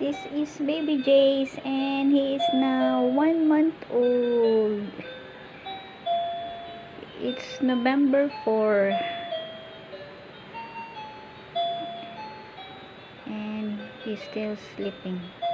This is baby Jace and he is now 1 month old. It's November 4 and he's still sleeping.